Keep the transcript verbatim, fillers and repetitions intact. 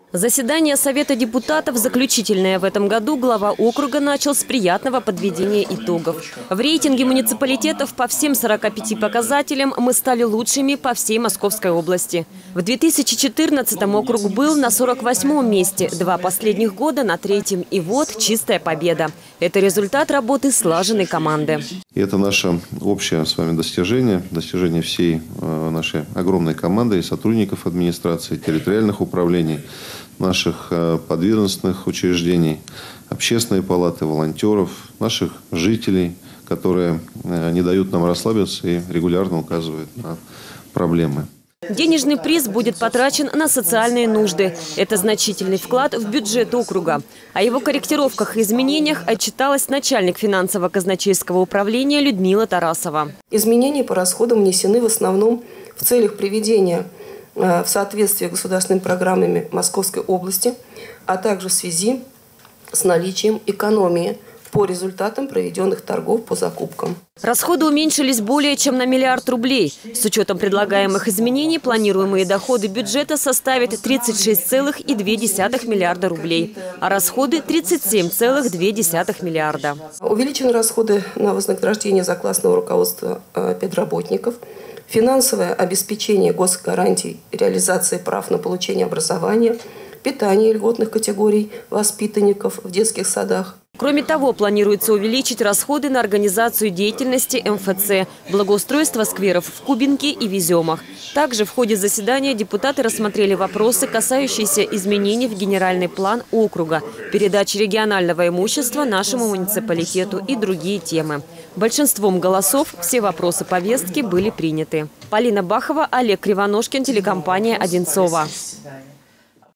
Заседание Совета депутатов, заключительное в этом году, глава округа начал с приятного подведения итогов. В рейтинге муниципалитетов по всем сорока пяти показателям мы стали лучшими по всей Московской области. В две тысячи четырнадцатом округ был на сорок восьмом месте, два последних года на третьем. И вот чистая победа. Это результат работы слаженной команды. И это наше общее с вами достижение, достижение всей нашей огромной команды и сотрудников администрации, территориальных управлений, наших подведомственных учреждений, общественной палаты, волонтеров, наших жителей, которые не дают нам расслабиться и регулярно указывают на проблемы. Денежный приз будет потрачен на социальные нужды. Это значительный вклад в бюджет округа. О его корректировках и изменениях отчиталась начальник финансово-казначейского управления Людмила Тарасова. Изменения по расходам внесены в основном в целях приведения в соответствии с государственными программами Московской области, а также в связи с наличием экономии по результатам проведенных торгов по закупкам. Расходы уменьшились более чем на миллиард рублей. С учетом предлагаемых изменений планируемые доходы бюджета составят тридцать шесть целых две десятых миллиарда рублей, а расходы – тридцать семь целых две десятых миллиарда. Увеличены расходы на вознаграждение за классного руководства педработников, финансовое обеспечение госгарантий, реализация прав на получение образования, питание льготных категорий воспитанников в детских садах. Кроме того, планируется увеличить расходы на организацию деятельности эм эф цэ, благоустройство скверов в Кубинке и Веземах. Также в ходе заседания депутаты рассмотрели вопросы, касающиеся изменений в генеральный план округа, передачи регионального имущества нашему муниципалитету и другие темы. Большинством голосов все вопросы повестки были приняты. Полина Бахова, Олег Кривоножкин, телекомпания «Одинцово».